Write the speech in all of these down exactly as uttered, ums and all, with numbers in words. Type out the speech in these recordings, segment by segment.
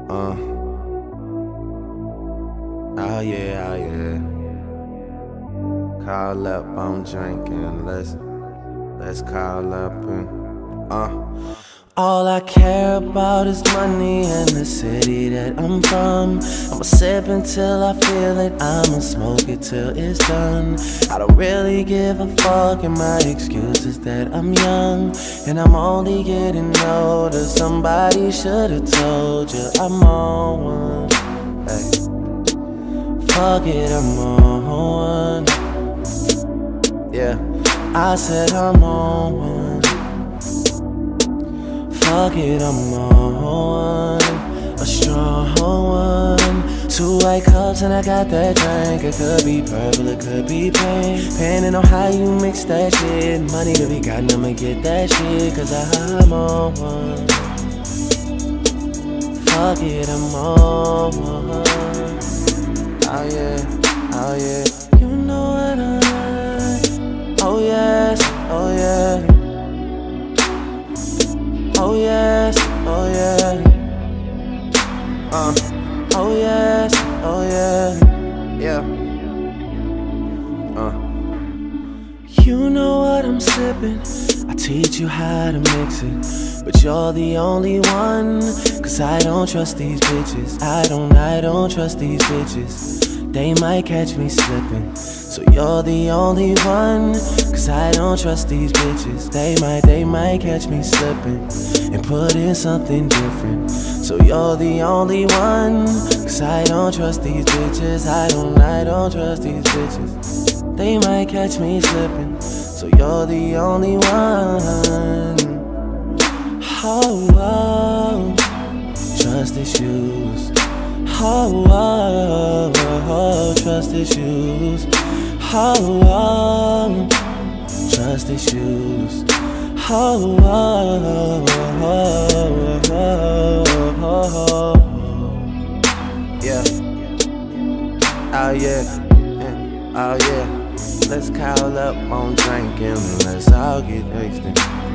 Uh. Oh yeah, oh yeah. Call up, I'm drinking. Let's let's call up and uh. All I care about is money and the city that I'm from. I'ma sip until I feel it, I'ma smoke it till it's done. I don't really give a fuck, and my excuse is that I'm young and I'm only getting older. Somebody should've told you I'm on one. Hey. Fuck it, I'm on one. Yeah, I said I'm on one. Fuck it, I'm on one. A strong one. Two white cups and I got that drink. It could be purple, it could be pink, depending on how you mix that shit. Money to be gotten, I'ma get that shit, cause I'm on one. Fuck it, I'm on one. Oh yeah, oh yeah. You know what I like. Oh yes, oh yeah. Oh yes, oh yeah. Uh, oh yes, oh yeah. Yeah. Uh. You know what I'm sippin'. I teach you how to mix it, but you're the only one. Cause I don't trust these bitches. I don't, I don't trust these bitches. They might catch me slippin', so you're the only one. Cause I don't trust these bitches. They might, they might catch me slippin' and put in something different. So you're the only one. Cause I don't trust these bitches. I don't, I don't trust these bitches. They might catch me slippin', so you're the only one. Oh, oh, trust issues. Oh, oh, oh, trust issues. Oh, oh, trust issues. Oh, oh, oh, oh, oh, yeah. Oh yeah, oh yeah. Let's call up on drinking and let's all get wasted.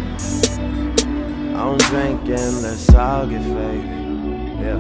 On drinking, let's all get faded. Yeah.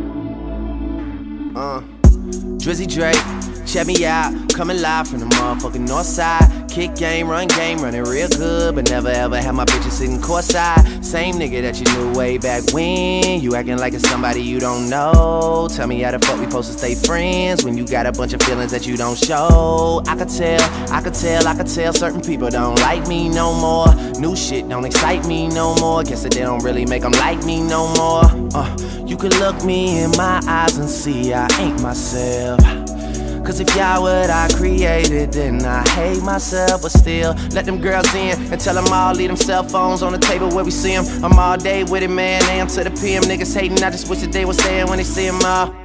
Uh, Drizzy Drake, check me out, coming live from the motherfucking north side. Kick game, run game, running real good, but never ever have my bitches sitting courtside. Same nigga that you knew way back when. You acting like it's somebody you don't know. Tell me how the fuck we supposed to stay friends when you got a bunch of feelings that you don't show. I could tell, I could tell, I could tell certain people don't like me no more. New shit don't excite me no more. Guess that they don't really make them like me no more. Uh, you could look me in my eyes and see I ain't myself. Cause if y'all what I created, then I hate myself. But still, let them girls in and tell them all leave them cell phones on the table where we see them. I'm all day with it, man, A M to the P M. Niggas hating, I just wish that they was saying when they see them all.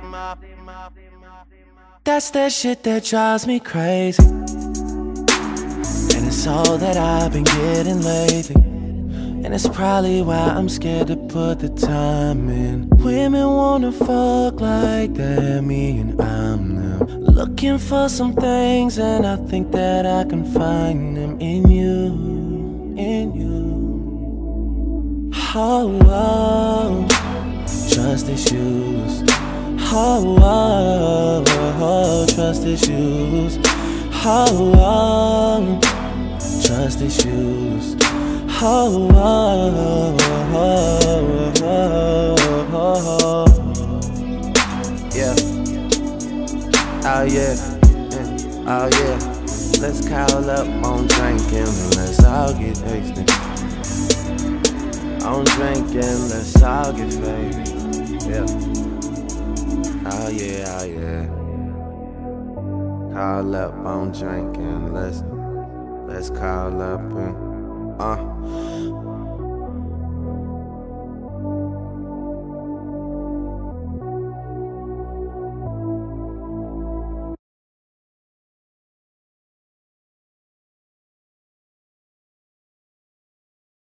That's that shit that drives me crazy, and it's all that I've been getting lately. And it's probably why I'm scared to put the time in. Women wanna fuck like they're me and I'm them. Looking for some things and I think that I can find them in you, in you. Oh, oh, trust issues. Oh, oh, oh, trust issues. Oh, oh, trust issues. Oh, oh, oh, oh, oh, yeah. Oh yeah, oh yeah. Let's call up on drinking and let's all get wasted. On drinking, let's all get faded. Yeah. Oh yeah, oh yeah. Call up on drinking, let's let's call up and uh.